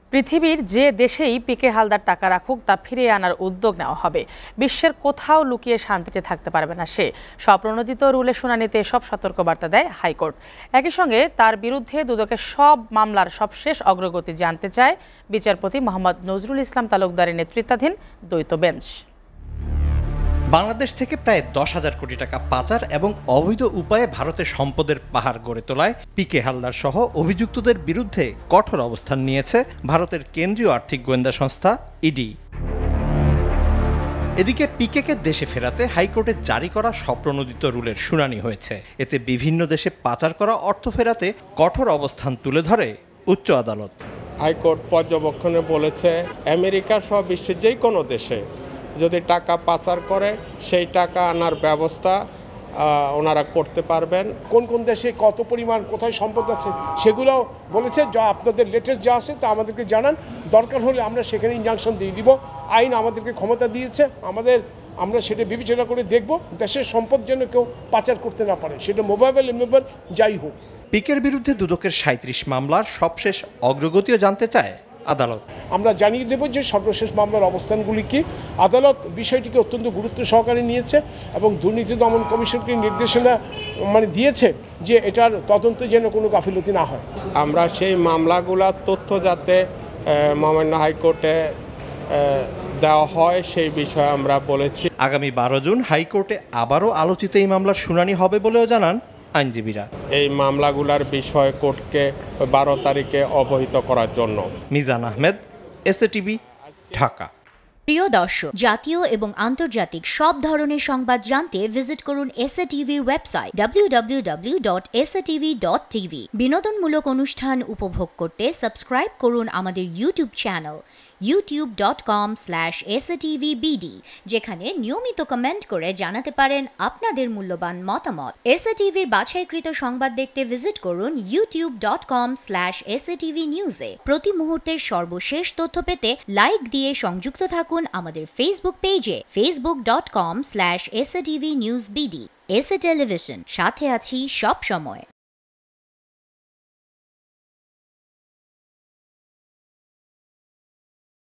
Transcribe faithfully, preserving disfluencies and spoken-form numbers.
পৃথিবীর যে দেশেই পিকে হালদার টাকা রাখুক তা ফিরিয়ে আনার উদ্যোগ নেওয়া হবে। বিশ্বের কোথাও লুকিয়ে শান্তিতে থাকতে পারবে না সে। স্বপ্রণোদিত রুলের শুনানিতে সব সতর্কবার্তা দেয় হাইকোর্ট। একই সঙ্গে তার বিরুদ্ধে দুদকের সব মামলার সবশেষ অগ্রগতি জানতে চায় বিচারপতি মোহাম্মদ নজরুল ইসলাম তালুকদারের নেতৃত্বাধীন দ্বৈত বেঞ্চ। বাংলাদেশ থেকে প্রায় দশ হাজার কোটি টাকা পাচার এবং অবৈধ উপায়ে ভারতের সম্পদের পাহাড় গড়ে তোলায় পিকে হালদার সহ অভিযুক্তদের বিরুদ্ধে কঠোর অবস্থান নিয়েছে ভারতের কেন্দ্রীয় আর্থিক গোয়েন্দা সংস্থা ইডি। এদিকে পিকেকে দেশে ফেরাতে হাইকোর্টে জারি করা স্বপ্রণোদিত রুলের শুনানি হয়েছে। এতে বিভিন্ন দেশে পাচার করা অর্থ ফেরাতে কঠোর অবস্থান তুলে ধরে উচ্চ আদালত। হাইকোর্ট পর্যবেক্ষণে বলেছে আমেরিকা সহ বিশ্বের যে কোনো দেশে যদি টাকা পাচার করে সেই টাকা আনার ব্যবস্থা ওনারা করতে পারবেন। কোন কোন দেশে কত পরিমাণ কোথায় সম্পদ আছে সেগুলো বলেছে, যা আপনাদের লেটেস্ট যা আছে তা আমাদেরকে জানান, দরকার হলে আমরা সেখানে ইনজাংশন দিয়ে দিব। আইন আমাদেরকে ক্ষমতা দিয়েছে, আমাদের আমরা সেটা বিবেচনা করে দেখব দেশের সম্পদ যেন কেউ পাচার করতে না পারে, সেটা মোবাইল ইমেবল যাই হোক। পিকের বিরুদ্ধে দুদকের সাঁত্রিশ মামলার সবশেষ অগ্রগতিও জানতে চায় আদালত। আমরা জানিয়ে দেব যে সর্বশেষ মামলার অবস্থানগুলি কি। আদালত বিষয়টিকে অত্যন্ত গুরুত্ব সহকারে নিয়েছে এবং দুর্নীতি দমন কমিশনকে নির্দেশনা মানে দিয়েছে যে এটার তদন্তে যেন কোনো গাফিলতি না হয়। আমরা সেই মামলাগুলোর তথ্য যাতে মহামান্য হাইকোর্টে দেওয়া হয় সেই বিষয়ে আমরা বলেছি। আগামী বারো জুন হাইকোর্টে আবারও আলোচিত এই মামলার শুনানি হবে বলেও জানান আইনজীবীরা। এই মামলাগুলোর বিষয়ে কোর্টকে বারো তারিখে অবহিত করার জন্য। মিজান আহমেদ, এসএটিভি, ঢাকা। প্রিয় দর্শক, জাতীয় এবং আন্তর্জাতিক সব ধরনের সংবাদ জানতে ভিজিট করুন এসএটিভির website W W W dot S A T V dot TV. বিনোদনমূলক অনুষ্ঠান উপভোগ করতে সাবস্ক্রাইব করুন আমাদের YouTube channel YouTube dot com slash S A T V B D, যেখানে নিয়মিত কমেন্ট করে জানাতে পারেন আপনাদের মূল্যবান মতামত। এসএটিভির বাছাইকৃত সংবাদ দেখতে ভিজিট করুন YouTube dot com slash S A T V নিউজে। প্রতি মুহূর্তের সর্বশেষ তথ্য পেতে লাইক দিয়ে সংযুক্ত থাকুন আমাদের ফেসবুক পেজে Facebook dot com slash S A T V news BD. S A television, সাথে আছি সব সময়।